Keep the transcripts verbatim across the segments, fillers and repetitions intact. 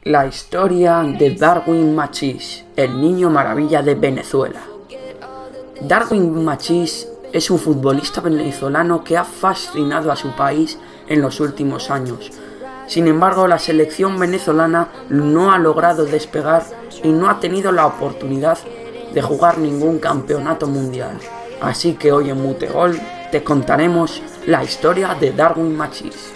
La historia de Darwin Machís, el niño maravilla de Venezuela. Darwin Machís es un futbolista venezolano que ha fascinado a su país en los últimos años. Sin embargo, la selección venezolana no ha logrado despegar y no ha tenido la oportunidad de jugar ningún campeonato mundial. Así que hoy en Mutegol te contaremos la historia de Darwin Machís.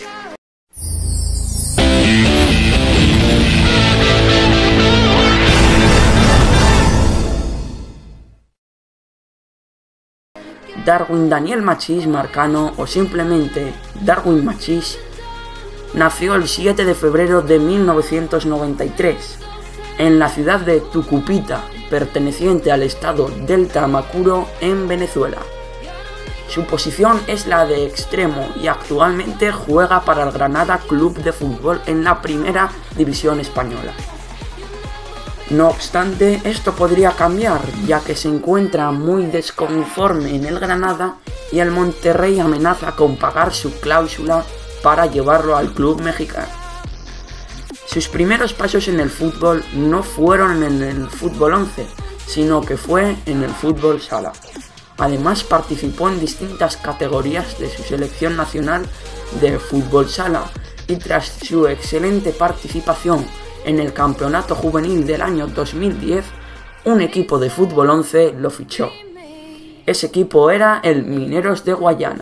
Darwin Daniel Machís Marcano, o simplemente Darwin Machís, nació el siete de febrero de mil novecientos noventa y tres en la ciudad de Tucupita, perteneciente al estado del Tamacuro, en Venezuela. Su posición es la de extremo y actualmente juega para el Granada Club de Fútbol en la primera división española. No obstante, esto podría cambiar, ya que se encuentra muy desconforme en el Granada y el Monterrey amenaza con pagar su cláusula para llevarlo al club mexicano. Sus primeros pasos en el fútbol no fueron en el fútbol once, sino que fue en el fútbol sala. Además, participó en distintas categorías de su selección nacional de fútbol sala y tras su excelente participación en el campeonato juvenil del año dos mil diez, un equipo de fútbol once lo fichó. Ese equipo era el Mineros de Guayana.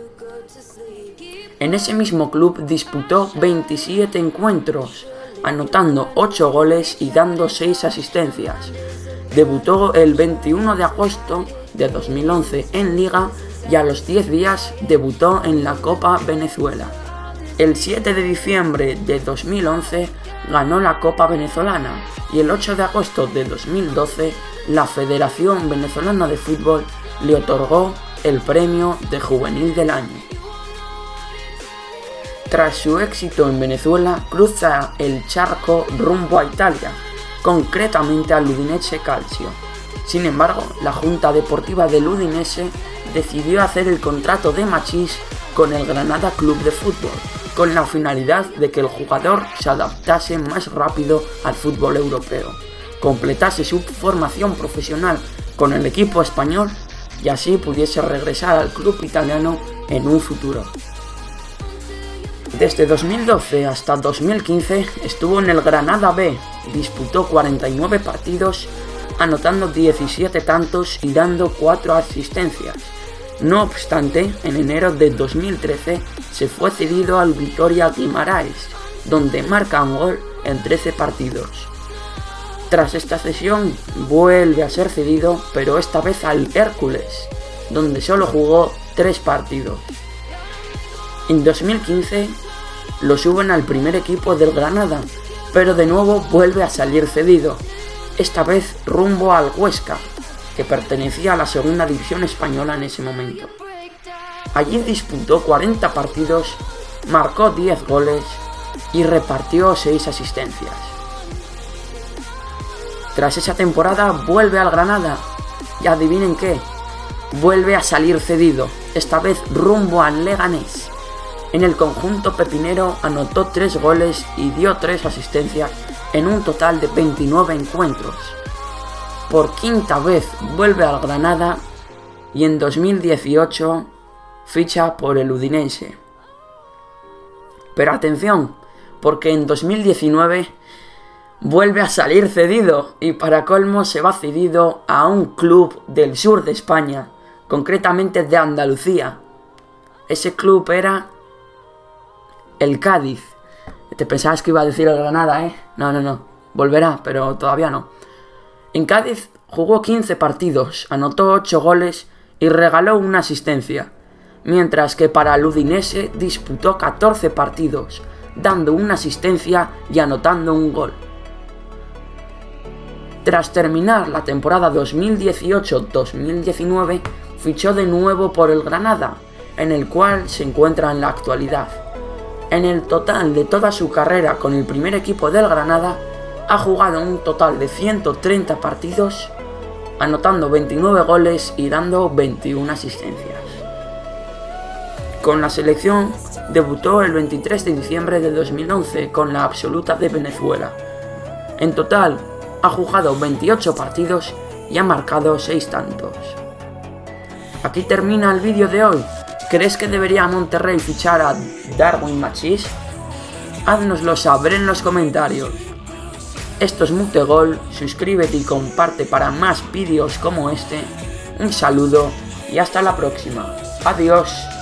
En ese mismo club disputó veintisiete encuentros, anotando ocho goles y dando seis asistencias. Debutó el veintiuno de agosto de dos mil once en Liga y a los diez días debutó en la Copa Venezuela. El siete de diciembre de dos mil once ganó la Copa Venezolana y el ocho de agosto de dos mil doce la Federación Venezolana de Fútbol le otorgó el premio de Juvenil del Año. Tras su éxito en Venezuela, cruza el charco rumbo a Italia, concretamente al Udinese Calcio. Sin embargo, la Junta Deportiva del Udinese decidió hacer el contrato de Machís con el Granada Club de Fútbol, con la finalidad de que el jugador se adaptase más rápido al fútbol europeo, completase su formación profesional con el equipo español y así pudiese regresar al club italiano en un futuro. Desde dos mil doce hasta dos mil quince estuvo en el Granada B, disputó cuarenta y nueve partidos, anotando diecisiete tantos y dando cuatro asistencias. No obstante, en enero de dos mil trece se fue cedido al Vitória Guimarães, donde marca un gol en trece partidos. Tras esta cesión vuelve a ser cedido, pero esta vez al Hércules, donde solo jugó tres partidos. En dos mil quince lo suben al primer equipo del Granada, pero de nuevo vuelve a salir cedido, esta vez rumbo al Huesca, que pertenecía a la segunda división española en ese momento. Allí disputó cuarenta partidos, marcó diez goles y repartió seis asistencias. Tras esa temporada vuelve al Granada y adivinen qué, vuelve a salir cedido, esta vez rumbo al Leganés. En el conjunto pepinero anotó tres goles y dio tres asistencias en un total de veintinueve encuentros. Por quinta vez vuelve al Granada y en dos mil dieciocho ficha por el Udinese. Pero atención, porque en dos mil diecinueve vuelve a salir cedido y para colmo se va cedido a un club del sur de España, concretamente de Andalucía. Ese club era el Cádiz. Te pensabas que iba a decir el Granada, ¿eh? No, no, no. Volverá, pero todavía no. En Cádiz jugó quince partidos, anotó ocho goles y regaló una asistencia, mientras que para el Udinese disputó catorce partidos, dando una asistencia y anotando un gol. Tras terminar la temporada dos mil dieciocho dos mil diecinueve, fichó de nuevo por el Granada, en el cual se encuentra en la actualidad. En el total de toda su carrera con el primer equipo del Granada, ha jugado un total de ciento treinta partidos, anotando veintinueve goles y dando veintiuna asistencias. Con la selección debutó el veintitrés de diciembre de dos mil once con la absoluta de Venezuela, En total, ha jugado veintiocho partidos y ha marcado seis tantos. Aquí termina el vídeo de hoy. ¿Crees que debería Monterrey fichar a Darwin Machís? Háznoslo saber en los comentarios. Esto es Mutegol, suscríbete y comparte para más vídeos como este. Un saludo y hasta la próxima. Adiós.